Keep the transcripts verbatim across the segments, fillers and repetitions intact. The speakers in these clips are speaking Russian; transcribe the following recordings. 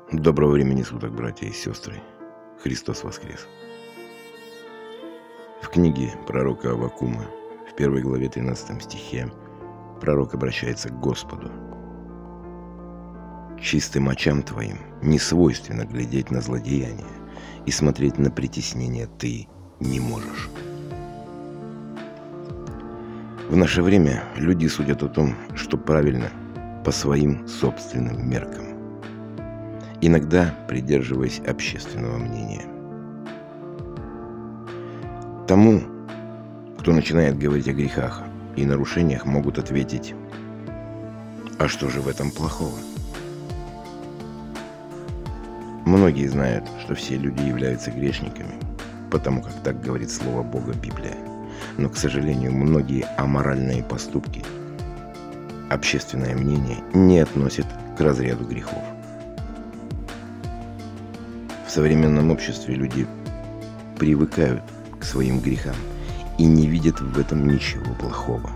Доброго времени суток, братья и сестры. Христос воскрес. В книге пророка Аввакума, в первой главе тринадцатом стихе, пророк обращается к Господу. «Чистым очам твоим не свойственно глядеть на злодеяния, и смотреть на притеснение ты не можешь». В наше время люди судят о том, что правильно, по своим собственным меркам, иногда придерживаясь общественного мнения. Тому, кто начинает говорить о грехах и нарушениях, могут ответить: а что же в этом плохого? Многие знают, что все люди являются грешниками, потому как так говорит Слово Бога, Библия. Но, к сожалению, многие аморальные поступки общественное мнение не относит к разряду грехов. В современном обществе люди привыкают к своим грехам и не видят в этом ничего плохого.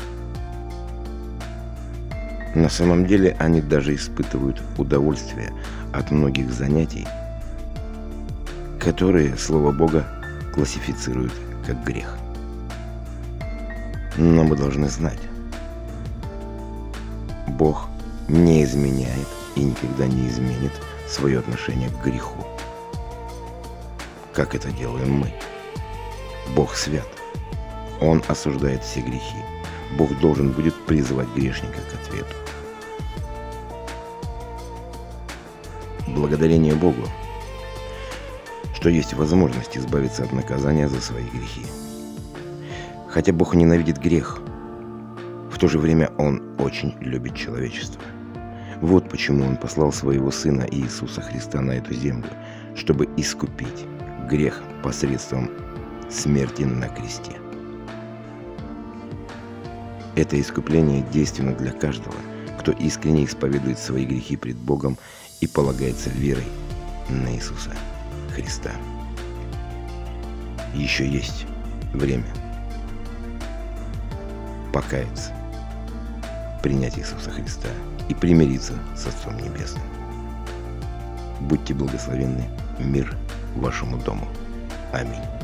На самом деле они даже испытывают удовольствие от многих занятий, которые Слово Бога классифицирует как грех. Но мы должны знать, Бог не изменяет и никогда не изменит свое отношение к греху, как это делаем мы. Бог свят. Он осуждает все грехи. Бог должен будет призвать грешника к ответу. Благодарение Богу, что есть возможность избавиться от наказания за свои грехи. Хотя Бог ненавидит грех, в то же время Он очень любит человечество. Вот почему Он послал Своего Сына Иисуса Христа на эту землю, чтобы искупить грех посредством смерти на кресте. Это искупление действенно для каждого, кто искренне исповедует свои грехи пред Богом и полагается верой на Иисуса Христа. Еще есть время покаяться, принять Иисуса Христа и примириться с Отцом Небесным. Будьте благословенны, мир вашему дому. Аминь.